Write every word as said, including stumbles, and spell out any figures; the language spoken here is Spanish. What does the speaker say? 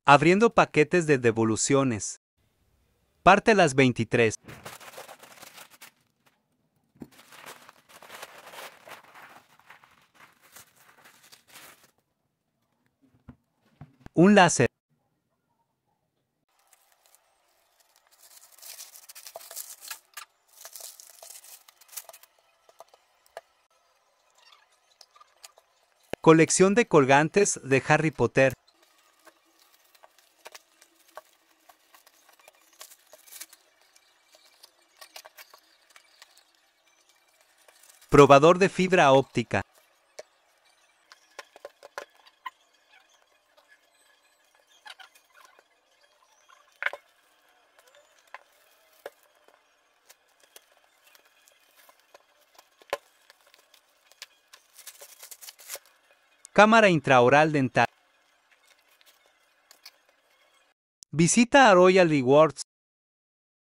Abriendo paquetes de devoluciones. Parte las veintitrés. Un láser. Colección de colgantes de Harry Potter. Probador de fibra óptica. Cámara intraoral dental. Visita a Royal Rewards.